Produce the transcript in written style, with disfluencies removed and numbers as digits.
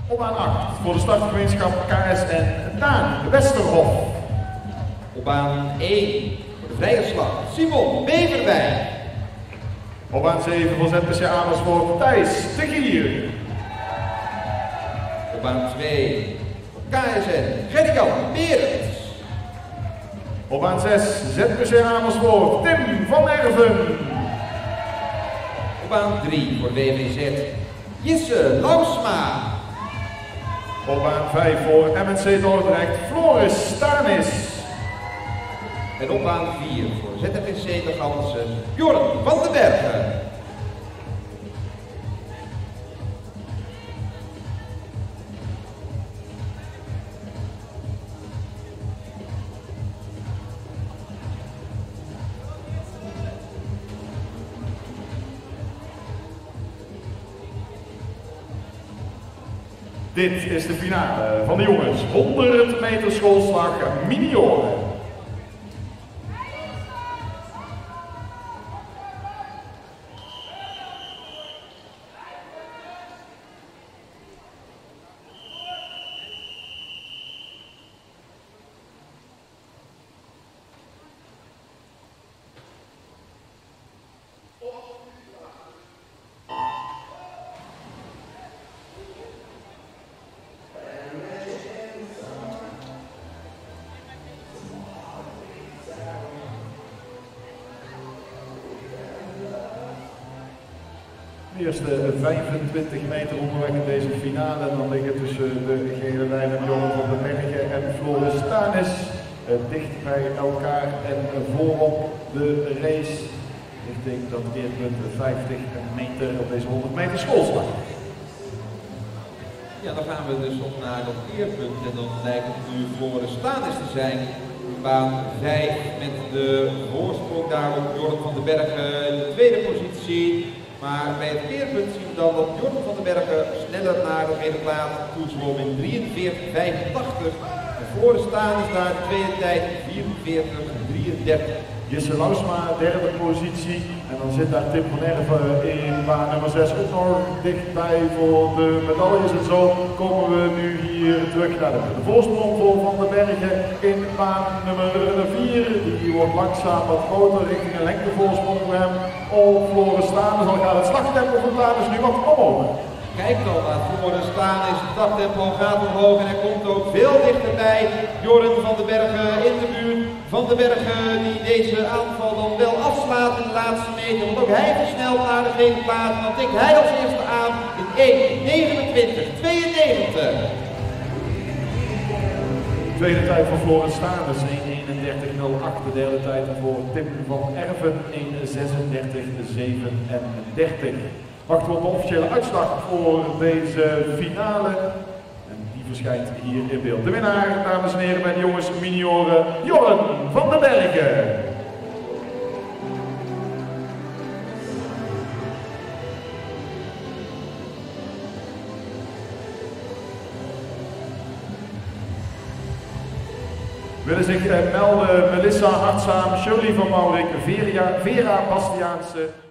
Op baan 8 voor de startgemeenschap KSN Daan Westerhof. Op baan 1 voor de vrije slag Simon Beverwijk. Op baan 7 voor ZPC Amersfoort Thijs de Gier. Op baan 2 voor KSN Gerrit-Jan Berends. Op baan 6 ZPC Amersfoort Tim van Erven. Op baan 3 voor WVZ Jisse Lausma. Op baan 5 voor MNC Dordrecht Floris Stanis. En op baan 4 voor ZFC de Gansen Jorn van den Bergen. Dit is de finale van de jongens 100 meter schoolslag junioren. De eerste 25 meter onderweg in deze finale. Dan liggen tussen de gele lijnen Jorn van den Bergen en Floris Stanis dicht bij elkaar en voorop de race richting dat keerpunt 50 meter op deze 100 meter schoolslag. Ja, dan gaan we dus op naar dat keerpunt en dan lijkt het nu Floris Stanis te zijn. Baan 5 met de voorsprong daarop Jorn van den Bergen in de tweede positie. Maar bij het keerpunt zien we dan dat Jorn van den Bergen sneller naar de tweede plaats toezwom in 43,85. En Floris Stanis daar de tweede tijd 44,33. Jisse Lausma, derde positie. En dan zit daar Tim van Erven in baan nummer 6 ook nog dichtbij voor de medailles. En zo komen we nu hier terug naar de voorsprong voor Van den Bergen in baan nummer 4. Die wordt langzaam wat groter richting een lengtevoorsprong voor hem. Op Floris Stanis, dan gaat het slagtempo van Stanis nu wat omhoog. Kijk dan naar Floris Stanis, het slagtempo gaat omhoog en hij komt ook veel dichterbij. Jorn van den Bergen in de buurt. Van den Bergen die deze aanval dan wel afslaat in de laatste meter. Want ook hij versnelt naar de tweede plaats. En dan tikt hij als eerste aan in 1:29,92. Tweede tijd voor Floris Stanis 1:31,08. De derde tijd voor Tim van Erven 1:36,37. Wachten we op de officiële uitslag voor deze finale. En die verschijnt hier in beeld. De winnaar, dames en heren, bij de jongens junioren, Jorn van den Bergen. Willen zich melden Melissa Hartzaam, Shirley van Maurik, Vera Bastiaanse.